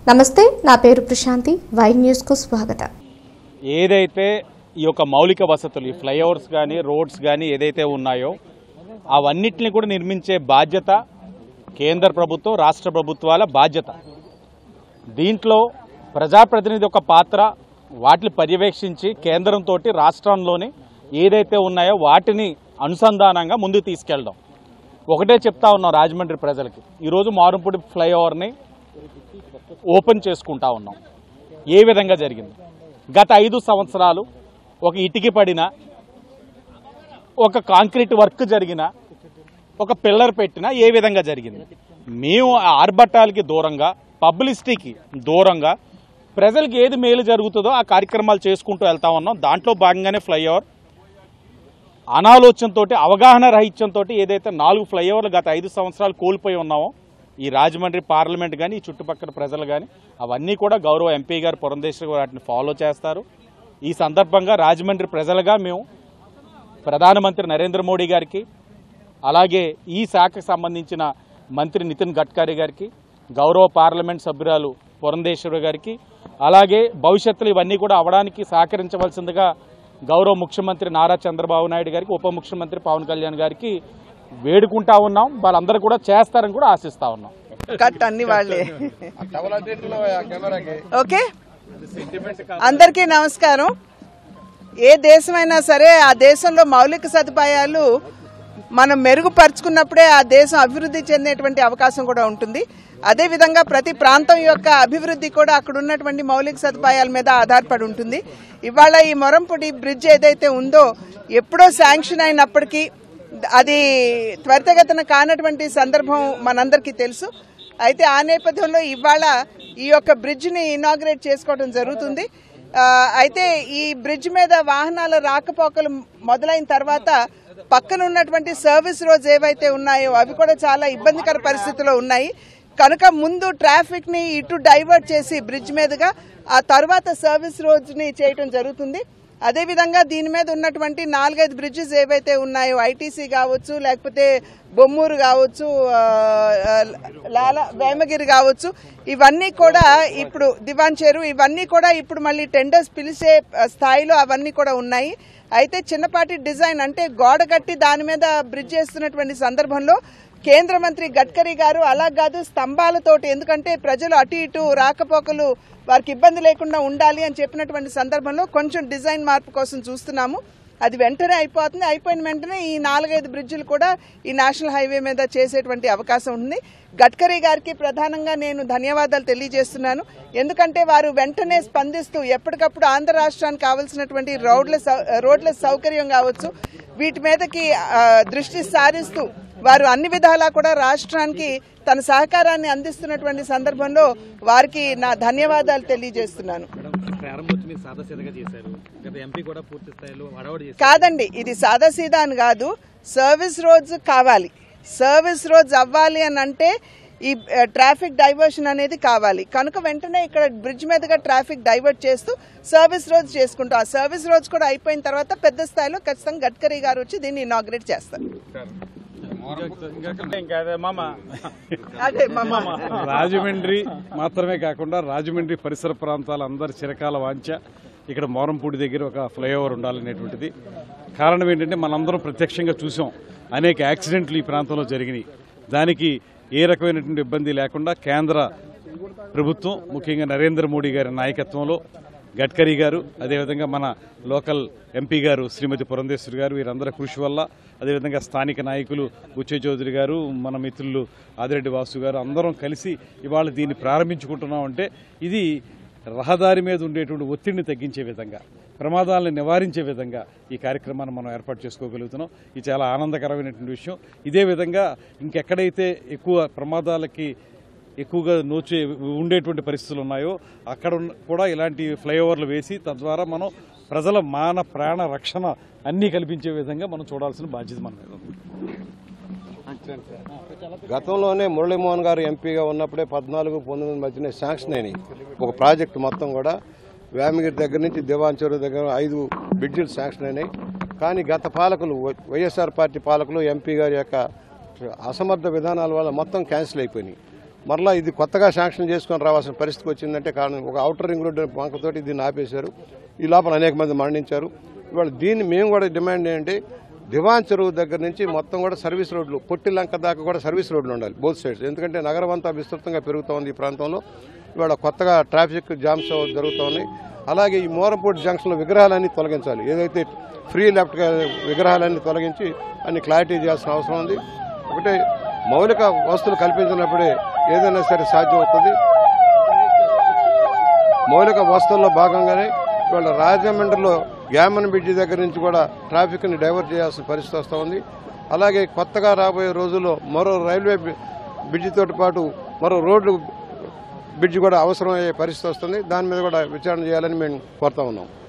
నమస్తే, నా పేరు ప్రశాంతి. వై న్యూస్ కు స్వాగతం. ఏదైతే ఈ యొక్క మౌలిక వసతులు, ఈ ఫ్లైఓవర్స్ కానీ రోడ్స్ కానీ ఏదైతే ఉన్నాయో అవన్నిటిని కూడా నిర్మించే బాధ్యత కేంద్ర ప్రభుత్వం, రాష్ట్ర ప్రభుత్వాల బాధ్యత. దీంట్లో ప్రజాప్రతినిధి యొక్క పాత్ర, వాటిని పర్యవేక్షించి కేంద్రంతో రాష్ట్రంలోని ఏదైతే ఉన్నాయో వాటిని అనుసంధానంగా ముందుకు తీసుకెళ్ళడం. ఒకటే చెప్తా ఉన్నాం రాజమండ్రి ప్రజలకి, ఈరోజు మారంపూడి ఫ్లైఓవర్ని ఓపెన్ చేసుకుంటా ఉన్నాం. ఏ విధంగా జరిగింది? గత 5 సంవత్సరాలు ఒక ఇటుకి పడిన, ఒక కాంక్రీట్ వర్క్ జరిగిన, ఒక పిల్లర్ పెట్టినా ఏ విధంగా జరిగింది? మేము ఆర్భట్టాలకి దూరంగా, పబ్లిసిటీకి దూరంగా ప్రజలకు ఏది మేలు జరుగుతుందో ఆ కార్యక్రమాలు చేసుకుంటూ వెళ్తా ఉన్నాం. దాంట్లో భాగంగానే ఫ్లైఓవర్ అనాలోచనతో, అవగాహన రహిత్యంతో ఏదైతే 4 ఫ్లైఓవర్లు గత 5 సంవత్సరాలు కోల్పోయి ఉన్నామో ఈ రాజమండ్రి పార్లమెంట్ కానీ, ఈ చుట్టుపక్కల ప్రజలు కానీ, అవన్నీ కూడా గౌరవ ఎంపీ గారు పురంధేశ్వరి గారు వాటిని ఫాలో చేస్తారు. ఈ సందర్భంగా రాజమండ్రి ప్రజలుగా మేము ప్రధానమంత్రి నరేంద్ర మోడీ గారికి, అలాగే ఈ శాఖకు సంబంధించిన మంత్రి నితిన్ గడ్కరీ గారికి, గౌరవ పార్లమెంట్ సభ్యురాలు పురంధేశ్వరి గారికి, అలాగే భవిష్యత్తులో ఇవన్నీ కూడా అవడానికి సహకరించవలసిందిగా గౌరవ ముఖ్యమంత్రి నారా చంద్రబాబు నాయుడు గారికి, ఉప ముఖ్యమంత్రి పవన్ కళ్యాణ్ గారికి వేడుకుంటా ఉన్నాం. వాళ్ళందరూ కూడా చేస్తారని కూడా ఆశిస్తా ఉన్నాం. కట్ అన్ని వాళ్ళే. ఓకే, అందరికీ నమస్కారం. ఏ దేశమైనా సరే ఆ దేశంలో మౌలిక సదుపాయాలు మనం మెరుగుపరుచుకున్నప్పుడే ఆ దేశం అభివృద్ధి చెందేటువంటి అవకాశం కూడా ఉంటుంది. అదేవిధంగా ప్రతి ప్రాంతం యొక్క అభివృద్ధి కూడా అక్కడ ఉన్నటువంటి మౌలిక సదుపాయాల మీద ఆధారపడి ఉంటుంది. ఇవాళ ఈ మొరంపూడి బ్రిడ్జ్ ఏదైతే ఉందో ఎప్పుడో శాంక్షన్ అయినప్పటికీ అది త్వరితగతిన కానటువంటి సందర్భం మనందరికీ తెలుసు. అయితే ఆ నేపథ్యంలో ఇవాళ ఈ యొక్క బ్రిడ్జ్ని ఇనాగ్రేట్ చేసుకోవడం జరుగుతుంది. అయితే ఈ బ్రిడ్జ్ మీద వాహనాల రాకపోకలు మొదలైన తర్వాత పక్కన ఉన్నటువంటి సర్వీస్ రోడ్స్ ఏవైతే ఉన్నాయో అవి కూడా చాలా ఇబ్బందికర పరిస్థితిలో ఉన్నాయి. కనుక ముందు ట్రాఫిక్ ని ఇటు డైవర్ట్ చేసి బ్రిడ్జ్ మీదుగా ఆ తర్వాత సర్వీస్ రోడ్స్ ని చేయటం జరుగుతుంది. అదేవిధంగా దీని మీద ఉన్నటువంటి 4-5 బ్రిడ్జెస్ ఏవైతే ఉన్నాయో, ఐటీసీ కావచ్చు, లేకపోతే బొమ్మూరు కావచ్చు, వేమగిరి కావచ్చు, ఇవన్నీ కూడా ఇప్పుడు దివాన్ చెరు, ఇవన్నీ కూడా ఇప్పుడు మళ్ళీ టెండర్స్ పిలిచే స్థాయిలో అవన్నీ కూడా ఉన్నాయి. అయితే చిన్నపాటి డిజైన్ అంటే గోడ కట్టి దాని మీద బ్రిడ్జ్ చేస్తున్నటువంటి సందర్భంలో కేంద్ర మంత్రి గడ్కరీ గారు అలా కాదు స్తంభాలతోటి, ఎందుకంటే ప్రజలు అటు ఇటు రాకపోకలు వారికి ఇబ్బంది లేకుండా ఉండాలి అని చెప్పినటువంటి సందర్భంలో కొంచెం డిజైన్ మార్పు కోసం చూస్తున్నాము. అది వెంటనే అయిపోతుంది. అయిపోయిన వెంటనే ఈ 4-5 బ్రిడ్జిలు కూడా ఈ నేషనల్ హైవే మీద చేసేటువంటి అవకాశం ఉంది. గడ్కరీ గారికి ప్రధానంగా నేను ధన్యవాదాలు తెలియజేస్తున్నాను. ఎందుకంటే వారు వెంటనే స్పందిస్తూ ఎప్పటికప్పుడు ఆంధ్ర రాష్ట్రానికి కావాల్సినటువంటి రోడ్ల సౌకర్యం కావచ్చు, వీటి మీదకి దృష్టి సారిస్తూ వారు అన్ని విధాలా కూడా రాష్ట్రానికి తన సహకారాన్ని అందిస్తున్నటువంటి సందర్భంలో వారికి నా ధన్యవాదాలు తెలియజేస్తున్నాను. కాదండి, ఇది సాదాసీదా అని కాదు. సర్వీస్ రోడ్స్ కావాలి. సర్వీస్ రోడ్స్ అవ్వాలి అని అంటే ఈ ట్రాఫిక్ డైవర్షన్ అనేది కావాలి. కనుక వెంటనే ఇక్కడ బ్రిడ్జ్ మీదుగా ట్రాఫిక్ డైవర్ట్ చేస్తూ సర్వీస్ రోడ్స్ చేసుకుంటాం. ఆ సర్వీస్ రోడ్స్ కూడా అయిపోయిన తర్వాత పెద్ద స్థాయిలో ఖచ్చితంగా గడ్కరీ గారు వచ్చి దీన్ని ఇనాగ్రేట్ చేస్తారు. రాజమండ్రి మాత్రమే కాకుండా రాజమండ్రి పరిసర ప్రాంతాల అందరి చిరకాల వాంఛ ఇక్కడ మోరంపూడి దగ్గర ఒక ఫ్లైఓవర్ ఉండాలనేటువంటిది. కారణం ఏంటంటే మనందరం ప్రత్యక్షంగా చూసాం, అనేక యాక్సిడెంట్లు ఈ ప్రాంతంలో జరిగినాయి. దానికి ఏ రకమైనటువంటి ఇబ్బంది లేకుండా కేంద్ర ప్రభుత్వం, ముఖ్యంగా నరేంద్ర మోడీ గారి నాయకత్వంలో గడ్కరీ గారు, అదేవిధంగా మన లోకల్ ఎంపీ గారు శ్రీమతి పురంధేశ్వరి గారు, వీరందరి కృషి వల్ల, అదేవిధంగా స్థానిక నాయకులు బుచ్చయ్య చౌదరి గారు, మన మిత్రులు ఆదిరెడ్డి వాసు గారు అందరం కలిసి ఇవాళ దీన్ని ప్రారంభించుకుంటున్నామంటే ఇది రహదారి మీద ఉండేటువంటి ఒత్తిడిని తగ్గించే విధంగా, ప్రమాదాలను నివారించే విధంగా ఈ కార్యక్రమాన్ని మనం ఏర్పాటు చేసుకోగలుగుతున్నాం. ఇది చాలా ఆనందకరమైనటువంటి విషయం. ఇదే విధంగా ఇంకెక్కడైతే ఎక్కువ ప్రమాదాలకి ఎక్కువగా ఉండేటువంటి పరిస్థితులు ఉన్నాయో అక్కడ కూడా ఇలాంటి ఫ్లైఓవర్లు వేసి తద్వారా మనం ప్రజల మాన ప్రాణ రక్షణ అన్నీ కల్పించే విధంగా మనం చూడాల్సిన బాధ్యత మన మీద ఉంది. గతంలోనే మురళీమోహన్ గారు ఎంపీగా ఉన్నప్పుడే 14-19 మధ్యనే శాంక్షన్ అయినాయి ఒక ప్రాజెక్టు మొత్తం కూడా. వేమగిరి దగ్గర నుంచి దివాన్ చెరువు దగ్గర 5 బ్రిడ్జిలు శాంక్షన్ అయినాయి. కానీ గత పాలకులు, వైఎస్ఆర్ పార్టీ పాలకులు, ఎంపీ గారి యొక్క అసమర్థ విధానాల వల్ల మొత్తం క్యాన్సిల్ అయిపోయినాయి. మరలా ఇది కొత్తగా శాంక్షన్ చేసుకొని రావాల్సిన పరిస్థితి వచ్చిందంటే కారణం ఒక ఔటర్ రింగ్ రోడ్డు వంకతోటి దీన్ని ఆపేశారు. ఈ లోపల అనేక మంది మరణించారు. ఇవాళ దీన్ని మేము కూడా డిమాండ్ ఏంటంటే దివాన్ చెరువు దగ్గర నుంచి మొత్తం కూడా సర్వీస్ రోడ్లు పొట్టిలంక దాకా కూడా సర్వీస్ రోడ్లు ఉండాలి బోత్ సైడ్స్. ఎందుకంటే నగరం అంతా విస్తృతంగా పెరుగుతోంది ఈ ప్రాంతంలో. ఇవాళ కొత్తగా ట్రాఫిక్ జామ్స్ జరుగుతూ ఉన్నాయి. అలాగే ఈ మోరంపూడి జంక్షన్లో విగ్రహాలన్నీ తొలగించాలి. ఏదైతే ఫ్రీ లెఫ్ట్ విగ్రహాలన్నీ తొలగించి అన్ని క్లారిటీ చేయాల్సిన అవసరం ఉంది. ఒకటే మౌలిక వసతులు కల్పించినప్పుడే ఏదైనా సరే సాధ్యం అవుతుంది. మౌలిక వసతుల్లో భాగంగానే ఇవాళ రాజమండ్రిలో గ్యామన్ బ్రిడ్జి దగ్గర నుంచి కూడా ట్రాఫిక్ని డైవర్ట్ చేయాల్సిన పరిస్థితి వస్తూ ఉంది. అలాగే కొత్తగా రాబోయే రోజుల్లో మరో రైల్వే బ్రిడ్జితో పాటు మరో రోడ్డు బ్రిడ్జి కూడా అవసరమయ్యే పరిస్థితి వస్తుంది. దాని మీద కూడా విచారణ చేయాలని మేము కోరుతా ఉన్నాం.